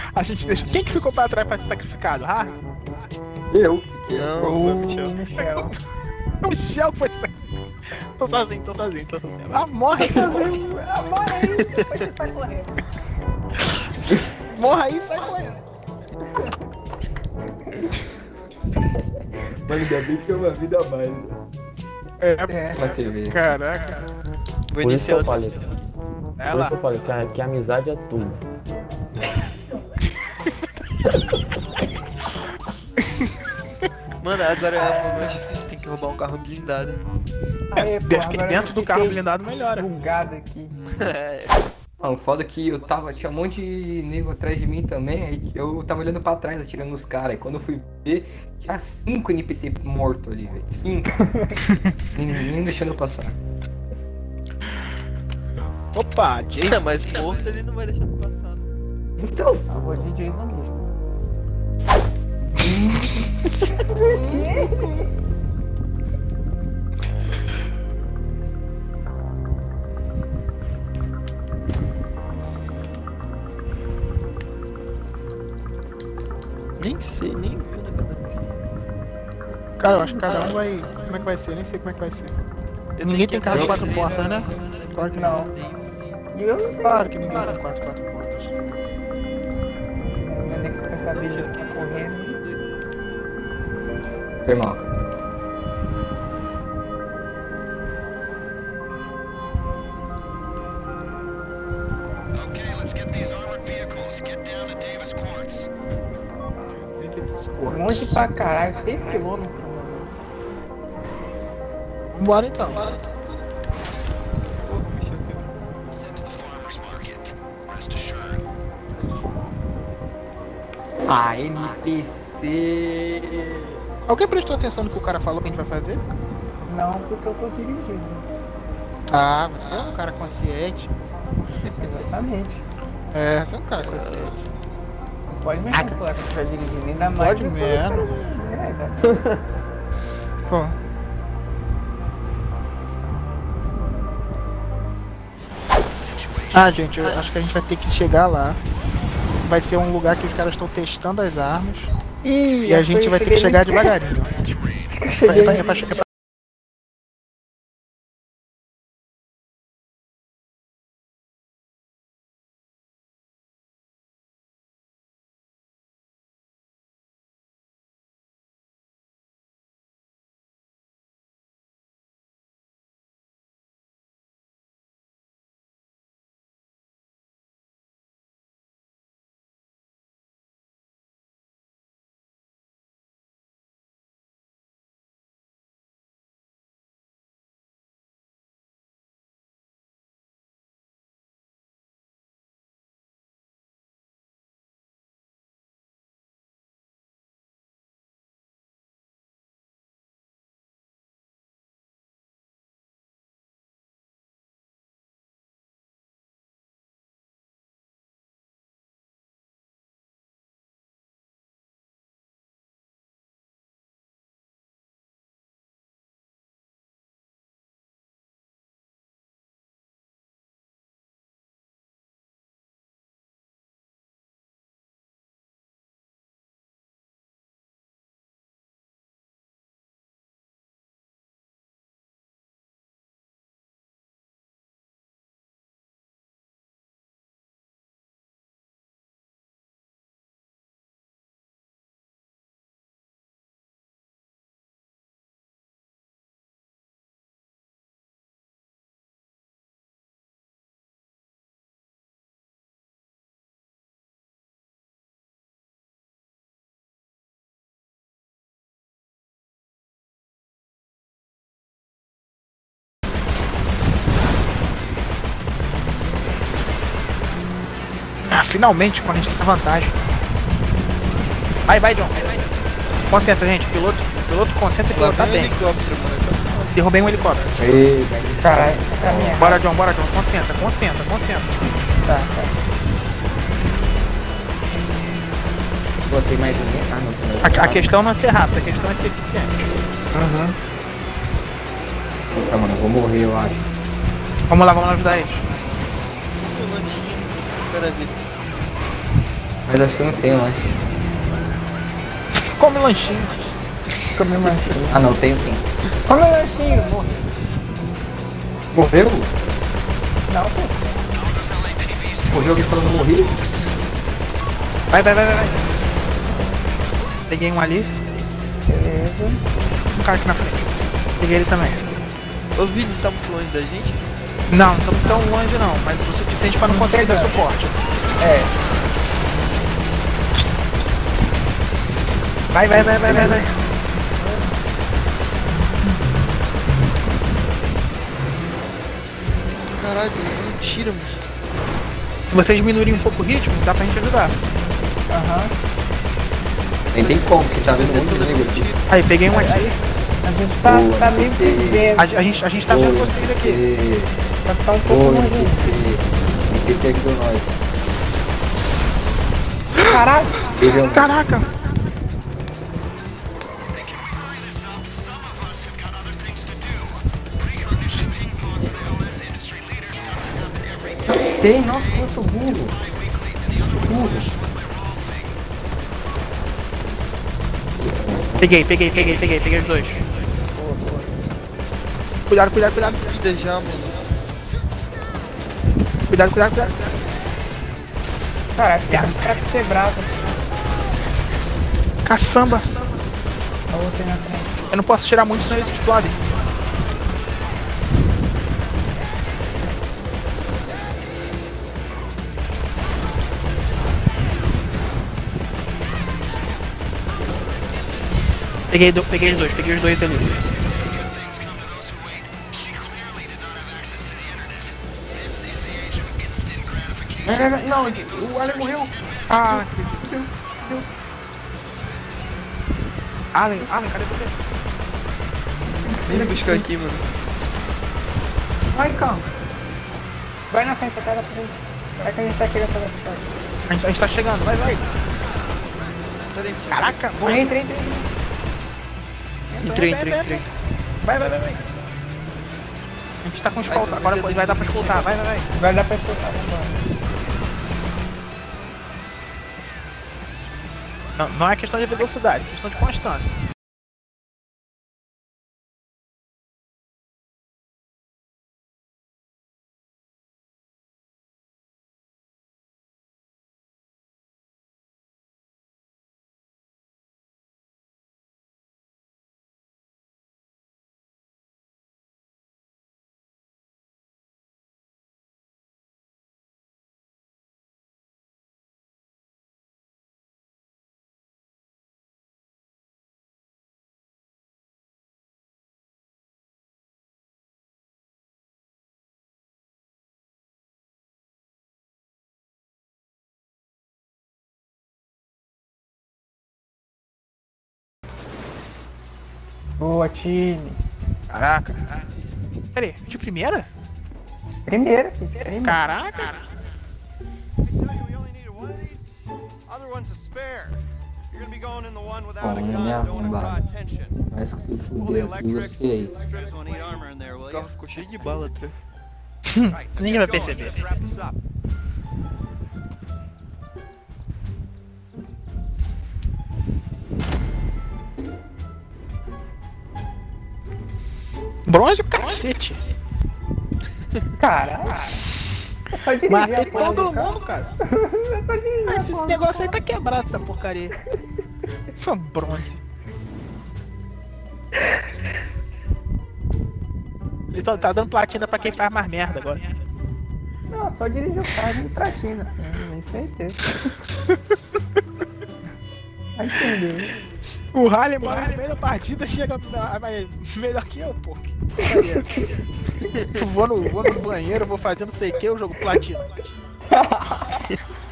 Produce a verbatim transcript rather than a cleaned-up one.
A gente deixa. Quem que ficou pra trás pra ser sacrificado? Ah? Eu. Não, O foi o Michel. Michel. O Michel foi sacrificado. Tô sozinho, tô sozinho, tô sozinho. Ah, morre! Ah, bora aí, depois você sai correndo. Morra aí e sai correndo. Mano, ainda bem que tem uma vida a mais, né? É, É. Na T V. caraca. Vou Por isso que iniciar eu o falei. Por Ela. isso que eu falei que a, que a amizade é tudo. Mano, agora é mais difícil, tem que roubar um carro blindado. Aê, pô, De- acho que agora dentro eu do carro fiquei blindado melhora. bugado aqui. É. Não, foda que eu tava, tinha um monte de nego atrás de mim também, aí eu tava olhando pra trás, atirando nos caras, e quando eu fui ver, tinha cinco N P C mortos ali, velho. Cinco. Ninguém deixando eu passar. Opa, Jason. É, mas morto ele não vai deixar no passado. Então, Eu vou de Jason mesmo. Nem sei, nem vi o negócio. Cara, eu acho que cada um vai. Como é que vai ser? Nem sei como é que vai ser. Ninguém tem carro de quatro portas, né? Claro que não. E eu Claro que ninguém tem quatro, quatro portas. não nem que você quer saber de eu tô correndo. foi mal. Okay, let's get these armored vehicles. Get down to Davis Quartz. Longe pra caralho, seis quilômetros. Vambora então. Sent to the farmer's market. Rest assured. Ah, N P C. Alguém prestou atenção no que o cara falou que a gente vai fazer? Não, porque eu tô dirigindo. Ah, você é um cara consciente. Exatamente. É, você é um cara consciente. Não pode mexer no celular quando você tá dirigindo, ainda mais. Pode depois mesmo. do cara- É, exato. Pô. Ah, gente, eu acho que a gente vai ter que chegar lá. Vai ser um lugar que os caras estão testando as armas. Ih, E a gente vai ter que chegar devagarinho. Cheguei É pra- é pra- é pra- Ah, finalmente, quando a gente tem a vantagem. Vai, vai, John. Vai, vai. Concentra, gente. Piloto, piloto concentra e Lá pilotar vem o bem. helicóptero, mano. Derrubei um helicóptero. Ei, velho. Caralho, caminha. Bora, John, bora, John. Concentra, concentra, concentra. Tá, tá. Botei mais ninguém. Ah, não. A, a questão não é ser rápido, a questão é ser eficiente. Uhum. Puta, mano, eu vou morrer, eu acho. Vamos lá, vamos lá ajudar eles. O lanchinho. Espera ver. Mas acho que eu não tenho lanche. Come lanchinho. Come um lanchinho. Ah não, tenho sim. Come um lanchinho, morre. Morreu? Não, pô. Morreu alguém falando morri? Vai, vai, vai, vai, vai. Peguei um ali. Beleza. Um cara aqui na frente. Peguei ele também. Ô Vini, tá muito longe da gente? Não, não estamos tão longe não, mas o suficiente pra não conseguir dar Pegando. suporte. É. Vai, vai, vai, vai, vai, vai. Caralho, ele tira, mano. Se vocês diminuírem um pouco o ritmo, dá pra gente ajudar. Aham. Nem tem como, porque tá vendo muito nego aqui. Aí, peguei um aqui. A gente tá, Boa, tá meio que você- vendo. A, a gente, a gente tá vendo vocês aqui. Vai ficar um pouco Ô, longe. N P C. N P C ajudou nós. Caralho. Teve um. Caraca! Eu sei, nossa, como eu sou burro. Burro. Peguei, peguei, peguei, peguei, peguei os dois. Cuidado, cuidado, cuidado. Vida já, mano. Cuidado, cuidado, cuidado. Caraca, tem um cara que ser bravo. Caçamba. A outra aí na frente. Eu não posso tirar muito, senão eles explodem. Peguei, do, peguei os dois, peguei os dois ali. Não, o Alien morreu. Ah, deu, deu. Allen, Allen, cadê você? Vem me buscar aqui, mano. Vai, calma. Vai na frente, até na frente. Vai que a gente tá chegando pela frente. A gente, a gente tá chegando, vai, vai. Peraí, Caraca, Entra, entra, entra. entrei, entrei, entrei. vai, vai, vai, vai. A gente tá com escolta, agora pode- vai dar pra escoltar, vai, vai, vai. Vai dar pra escutar, vambora. Não, não é questão de velocidade, é questão de constância. Boa, time. Caraca. Pera aí, de primeira? Primeira, filho. Primeira. Caraca. We only needed one of these. Other one's a spare. You're gonna be going in the one without a Oh, gun. minha Don't wanna draw arrombada. attention. Mas que se Pull the fudeu aqui, electrics. você aí. Electrics won't need armor in there, will O you? carro ficou cheio de bala atrás. Right, Ninguém vai get going. perceber. Let's wrap this up. Bronze o cacete. Caralho. É só dirigir Matei a porra todo do carro. mundo, cara. É só dirigir Ah, a esse porra do negócio aí tá quebrado, essa porcaria. Foi bronze. Ele tá, tá dando platina pra quem faz mais merda agora. Não, só dirigir o carro de platina. Nem certeza. Vai entender. O Rally morre no meio da partida, chega ah, mas melhor que eu, pô. Que porcaria. vou, no, vou no banheiro, vou fazer não sei o que, eu jogo platina.